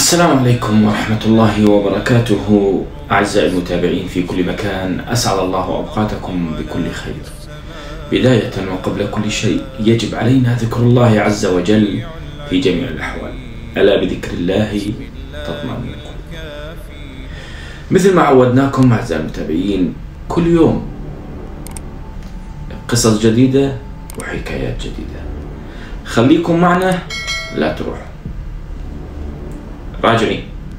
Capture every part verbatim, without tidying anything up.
السلام عليكم ورحمة الله وبركاته. أعزائي المتابعين في كل مكان، أسعد الله أوقاتكم بكل خير. بداية وقبل كل شيء يجب علينا ذكر الله عز وجل في جميع الأحوال، ألا بذكر الله تطمئن القلوب. مثل ما عودناكم أعزائي المتابعين، كل يوم قصص جديدة وحكايات جديدة. خليكم معنا، لا تروحوا. راجعين.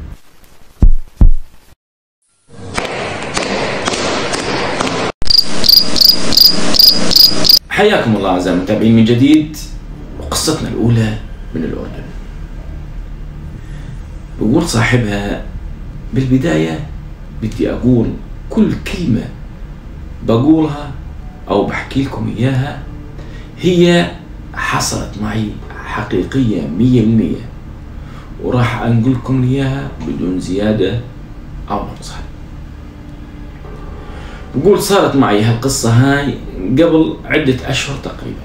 حياكم الله أعزائي المتابعين من جديد، وقصتنا الأولى من الأردن. بقول صاحبها: بالبداية بدي أقول كل كلمة بقولها أو بحكي لكم إياها هي حصلت معي حقيقية مية بالمية، وراح أنقل لكم إياها بدون زيادة أو نقصان. بقول صارت معي هالقصة هاي قبل عدة أشهر تقريبا،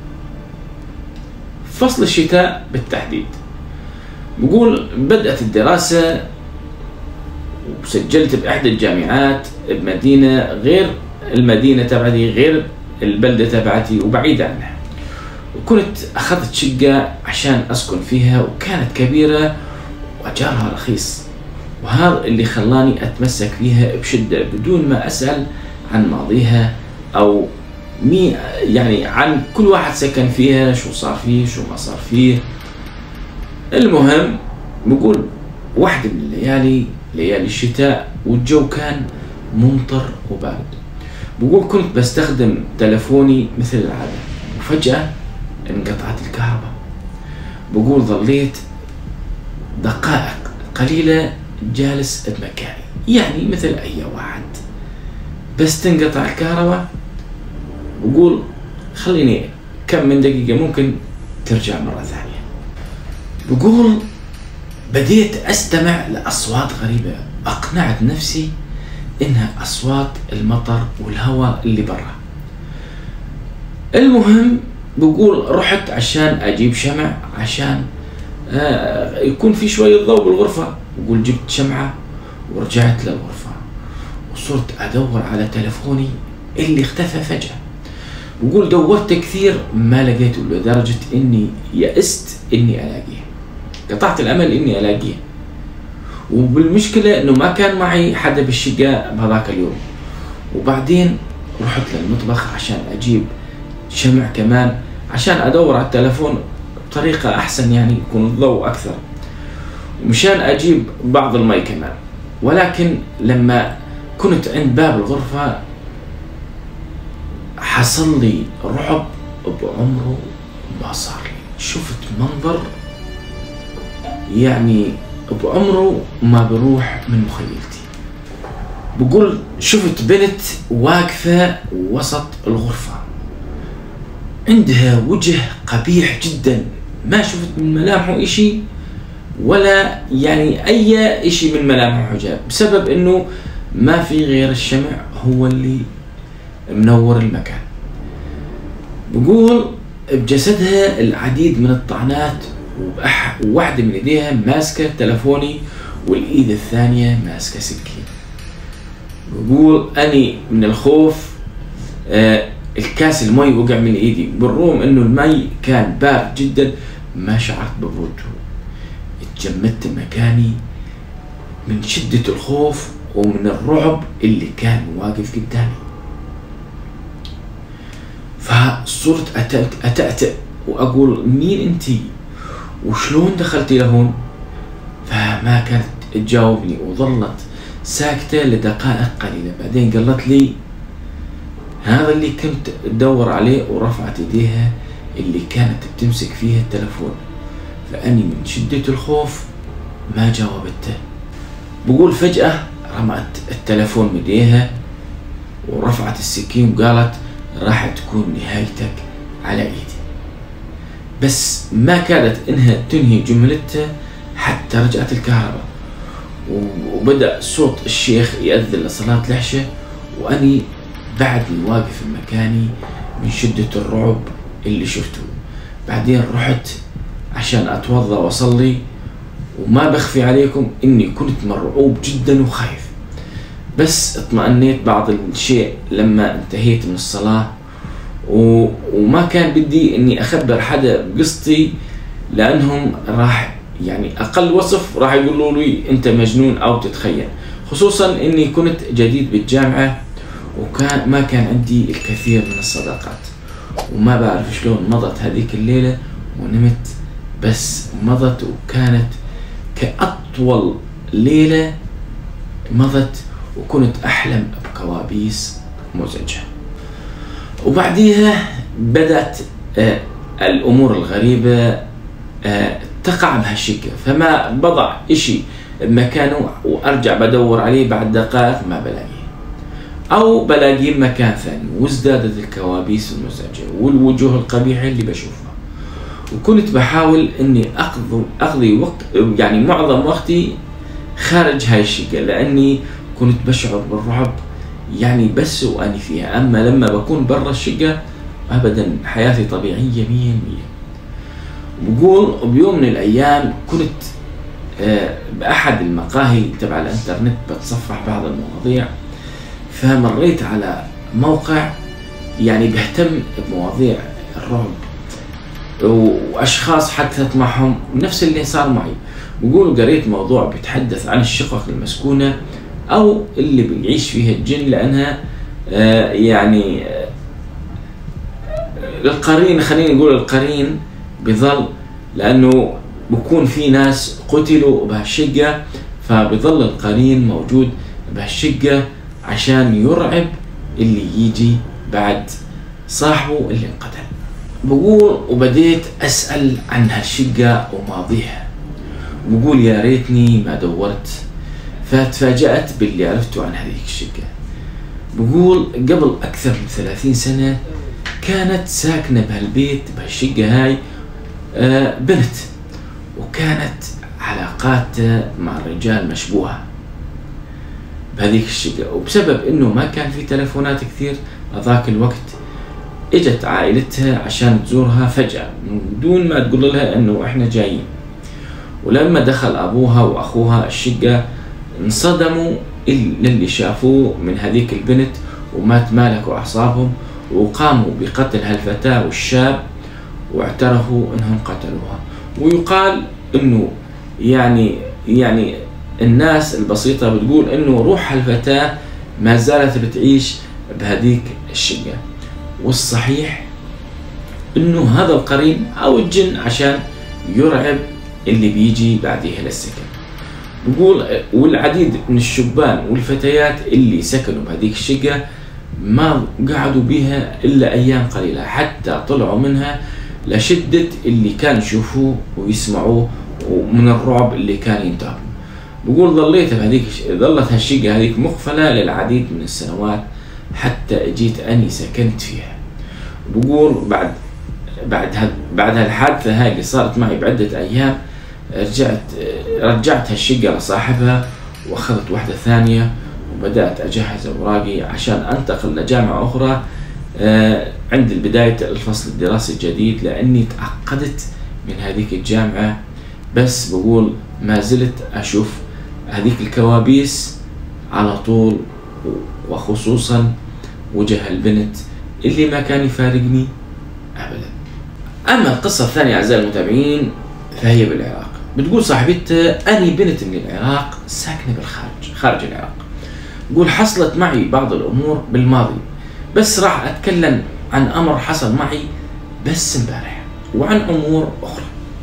فصل الشتاء بالتحديد. بقول بدأت الدراسة وسجلت بإحدى الجامعات بمدينة غير المدينة تبعتي، غير البلدة تبعتي وبعيدة عنها، وكنت أخذت شقة عشان أسكن فيها، وكانت كبيرة وأجارها رخيص، وهذا اللي خلاني أتمسك فيها بشدة بدون ما أسأل عن ماضيها أو مي يعني عن كل واحد سكن فيها، شو صار فيه شو ما صار فيه. المهم بقول واحدة من الليالي، ليالي الشتاء، والجو كان ممطر وبارد. بقول كنت بستخدم تلفوني مثل العادة، وفجأة انقطعت الكهرباء. بقول ظليت دقائق قليلة جالس بمكاني، يعني مثل أي واحد، بس تنقطع الكهرباء. بقول خليني كم من دقيقة ممكن ترجع مرة ثانية. بقول بديت أستمع لأصوات غريبة، أقنعت نفسي إنها أصوات المطر والهواء اللي برا. المهم بقول رحت عشان أجيب شمع عشان آه يكون في شوية ضوء بالغرفة. بقول جبت شمعة ورجعت للغرفة، وصرت أدور على تلفوني اللي اختفى فجأة. بقول دورت كثير ما لقيته، لدرجة إني يأست إني ألاقيه، قطعت الأمل إني ألاقيه. وبالمشكلة إنه ما كان معي حدا بالشقة بهذاك اليوم. وبعدين رحت للمطبخ عشان أجيب شمع كمان عشان أدور على التلفون بطريقة أحسن، يعني يكون الضوء أكثر، ومشان أجيب بعض المي كمان. ولكن لما كنت عند باب الغرفة حصل لي رعب بعمره ما صار لي. شفت منظر يعني بعمره ما بروح من مخيلتي. بقول شفت بنت واقفة وسط الغرفة، عندها وجه قبيح جدا، ما شفت من ملامحه اشي، ولا يعني اي اشي من ملامحه حجاب، بسبب انه ما في غير الشمع هو اللي منور المكان. بقول بجسدها العديد من الطعنات، وواحدة من ايديها ماسكة تلفوني والايد الثانية ماسكة سكين. بقول اني من الخوف آه الكاس المي وقع من ايدي، بالرغم انه المي كان بارد جدا ما شعرت ببرودته. اتجمدت مكاني من شدة الخوف ومن الرعب اللي كان واقف قدامي. فصرت أتأتأ وأقول مين أنتي وشلون دخلتي لهون؟ فما كانت تجاوبني، وظلت ساكتة لدقائق قليلة. بعدين قالت لي هذا اللي كنت أدور عليه، ورفعت يديها اللي كانت بتمسك فيها التلفون. فأني من شدة الخوف ما جاوبته. بقول فجأة رمت التلفون من يديها ورفعت السكين وقالت راح تكون نهايتك على ايدي. بس ما كادت انها تنهي جملتها حتى رجعت الكهرباء، وبدأ صوت الشيخ يأذن لصلاة العشاء، وأني بعدني واقف مكاني من شدة الرعب اللي شفته. بعدين رحت عشان أتوضأ وأصلي، وما بخفي عليكم إني كنت مرعوب جدا وخايف، بس اطمأنيت بعض الشيء لما انتهيت من الصلاة، و... وما كان بدي إني أخبر حدا بقصتي، لأنهم راح يعني أقل وصف راح يقولوا لي أنت مجنون أو تتخيل، خصوصا إني كنت جديد بالجامعة وكان ما كان عندي الكثير من الصداقات، وما بعرف شلون مضت هذيك الليلة ونمت، بس مضت وكانت كأطول ليلة مضت، وكنت أحلم بكوابيس مزعجة. وبعديها بدأت آه الأمور الغريبة آه تقع بهالشقة، فما بضع إشي بمكانه وأرجع بدور عليه بعد دقائق ما بلاقيه، أو بلاقيه بمكان ثاني، وازدادت الكوابيس المزعجة والوجوه القبيحة اللي بشوفها. وكنت بحاول إني أقضي أقضي وقت يعني معظم وقتي خارج هاي الشقة، لأني كنت بشعر بالرعب يعني بس وأني فيها، أما لما بكون برا الشقة أبدا حياتي طبيعية مية مية. بقول بيوم من الأيام كنت بأحد المقاهي تبع الانترنت بتصفح بعض المواضيع، فمريت على موقع يعني بيهتم بمواضيع الرعب وأشخاص حدثت معهم نفس اللي صار معي. بقولوا قريت موضوع بيتحدث عن الشقق المسكونة أو اللي بيعيش فيها الجن، لأنها آه يعني آه القرين، خلينا نقول القرين بظل، لأنه بكون في ناس قتلوا بهالشقة، فبظل القرين موجود بهالشقة عشان يرعب اللي يجي بعد صاحبه اللي انقتل. بقول وبديت أسأل عن هالشقة وماضيها، بقول يا ريتني ما دورت، فتفاجأت باللي عرفته عن هذيك الشقة. بقول قبل أكثر من ثلاثين سنة كانت ساكنة بهالبيت بهالشقة هاي آه بنت، وكانت علاقاتها مع الرجال مشبوهة بهذيك الشقة، وبسبب إنه ما كان في تلفونات كثير هذاك الوقت اجت عائلتها عشان تزورها فجأة من دون ما تقول لها إنه إحنا جايين. ولما دخل أبوها وأخوها الشقة انصدموا للي شافوه من هذيك البنت، وما تمالكوا أعصابهم وقاموا بقتل هالفتاة والشاب، واعترفوا إنهم قتلوها. ويقال إنه يعني يعني الناس البسيطة بتقول إنه روح هالفتاة ما زالت بتعيش بهذيك الشقة، والصحيح إنه هذا القرين أو الجن عشان يرعب اللي بيجي بعديها للسكن. بقول والعديد من الشبان والفتيات اللي سكنوا بهذيك الشقة ما قعدوا بها إلا أيام قليلة، حتى طلعوا منها لشدة اللي كانوا يشوفوه ويسمعوه ومن الرعب اللي كان ينتابوا. بقول ظليت بهذيك ظلت هالشقة هذيك مقفلة للعديد من السنوات حتى اجيت أني سكنت فيها. بقول بعد بعد هاد بعد هالحادثة هاي اللي صارت معي بعدة أيام رجعت رجعت هالشقة لصاحبها وأخذت واحدة ثانية، وبدأت أجهز أوراقي عشان أنتقل لجامعة أخرى عند بداية الفصل الدراسي الجديد، لأني تعقدت من هذيك الجامعة. بس بقول ما زلت أشوف هذيك الكوابيس على طول، وخصوصا وجه البنت اللي ما كان يفارقني أبدا. أما القصة الثانية أعزائي المتابعين فهي بالعراق. بتقول صاحبتها أني بنت من العراق ساكنة بالخارج خارج العراق. بقول حصلت معي بعض الأمور بالماضي، بس راح أتكلم عن أمر حصل معي بس امبارح وعن أمور أخرى.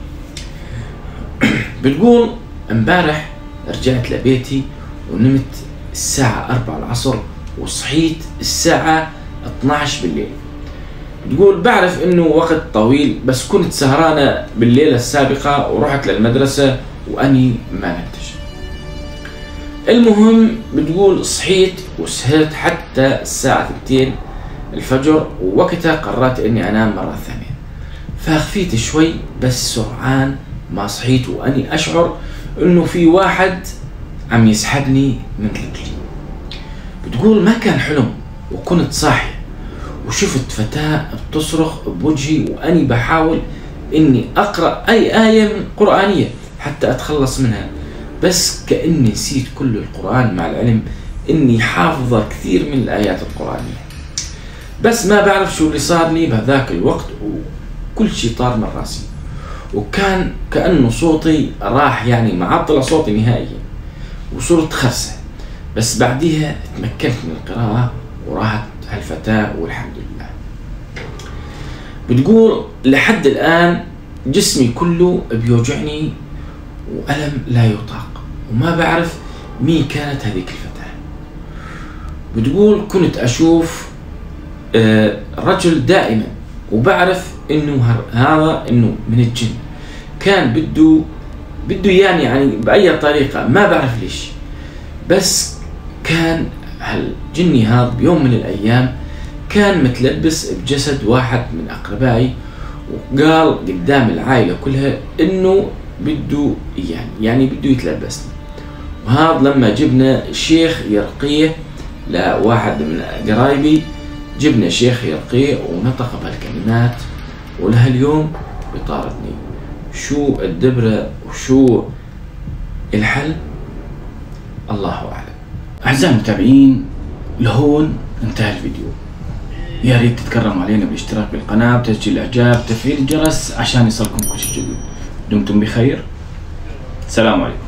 بتقول امبارح رجعت لبيتي ونمت الساعة أربعة العصر وصحيت الساعة اثنعش بالليل. بتقول بعرف انه وقت طويل، بس كنت سهرانة بالليلة السابقة ورحت للمدرسة واني ما نمتش. المهم بتقول صحيت وسهرت حتى الساعة اثنتين الفجر، ووقتها قررت اني انام مرة ثانية، فخفيت شوي بس سرعان ما صحيت واني اشعر انه في واحد عم يسحبني من رجلي. بتقول ما كان حلم وكنت صاحي، وشفت فتاة بتصرخ بوجهي واني بحاول اني اقرأ اي آية قرآنية حتى أتخلص منها، بس كأني نسيت كل القرآن، مع العلم إني حافظة كثير من الآيات القرآنية. بس ما بعرف شو اللي صار لي بهذاك الوقت، وكل شيء طار من راسي، وكان كأنه صوتي راح، يعني معطل صوتي نهائيا، وصرت خرسة. بس بعديها تمكنت من القراءة وراحت هالفتاة والحمد لله. بتقول لحد الآن جسمي كله بيوجعني وألم لا يطاق، وما بعرف مين كانت هذيك الفتاة. بتقول كنت أشوف رجل دائما، وبعرف إنه هذا إنه من الجن، كان بده بده يعني يعني بأي طريقة ما بعرف ليش، بس كان هالجني هذا بيوم من الأيام كان متلبس بجسد واحد من أقربائي، وقال قدام العائلة كلها إنه بده يعني يعني بده يتلبسني. وهذا لما جبنا شيخ يرقيه لواحد من قرايبي، جبنا شيخ يرقيه ونطق بهالكلمات، ولهاليوم بيطاردني. شو الدبرة وشو الحل؟ الله أعلم. أعزائي المتابعين، لهون انتهى الفيديو. يا ريت تتكرموا علينا بالاشتراك بالقناة، بتسجيل الاعجاب، تفعيل الجرس عشان يصلكم كل شيء جديد. دمتم بخير، السلام عليكم.